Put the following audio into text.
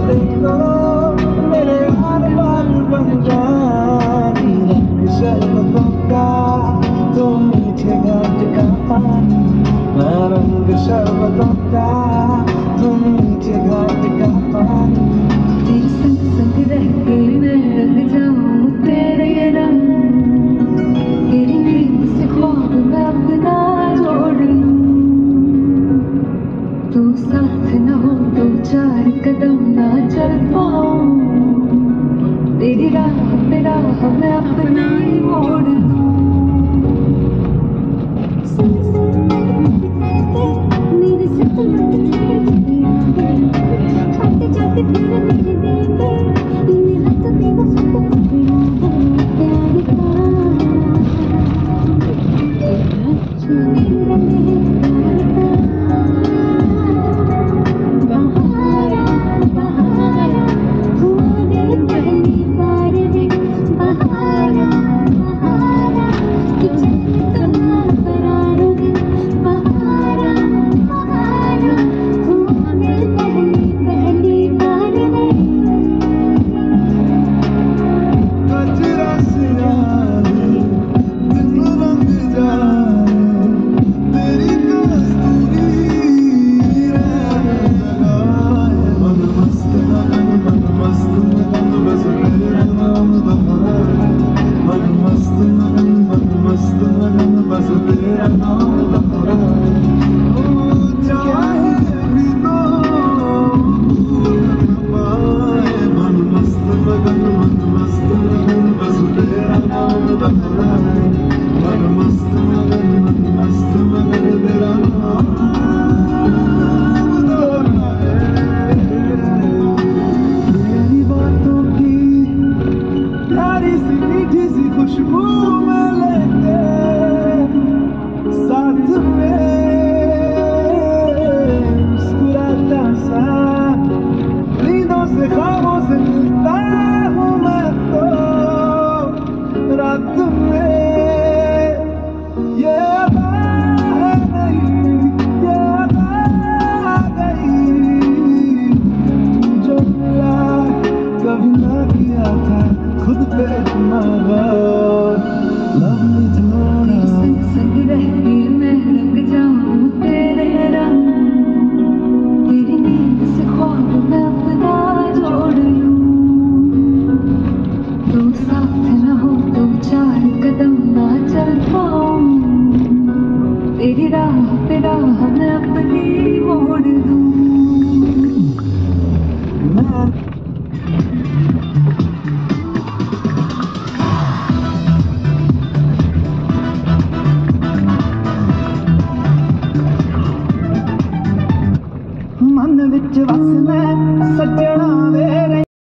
देखो मेरे हर बार बन जाए रंग शरबतों का तुम मीठे घाट का पानी मैं रंग शरबतों का तुम मीठे घाट का पानी तेरे संग संग रह के मैं रंग जाऊं तेरे रंग तेरी नींद से ख्वाब मैं अपना जोड़ लूं तू साथ न हो तो चार कदम ना चल पाऊं तेरी राह पे राह मैं अपना ही मोड़ दूं मेरे से तो आते जाते फिर मेरे दिल पे तूने हाथ में वो सब पकड़ा है प्यार का छूने लगे बहारा बहारा हुआ दिल पहली बार रे बहारा बहारा कि चल तो ना करार रे बहारा बहारा हुआ दिल पहली बार रे गजरा से आए दिन रंग जाए तेरी कस्तूरी रंग लगाए मन मस्त मगन बस तेरा नाम दोहराए मन मस्त मगन बस तेरा नाम दोहराए ओ चाहे भी तो भूल न पाए मन मस्त मगन बस तेरा नाम दोहराए मन मस्त मगन तेरा नाम दोहराए तेरी बातों की प्यारी सी मीठी सी खुशबू में लेके साथ में मुस्कुराता सा नींदों से ख्वाबों से मिलता हूँ मैं तो रात में ये अदा है नहीं ये अदा आ गई तू जो मिला कभी ना किया था खुद पे इतना गौर लवली तेरे थोड़ा संग संग रह के मैं रंग जाऊं तेरे रंग तेरी नींद से ख्वाब मैं अपना जोड़ लूं तू साथ न हो तो चार कदम ना चल पाऊं तेरी राह पे राह मैं अपनी मोड़ दूं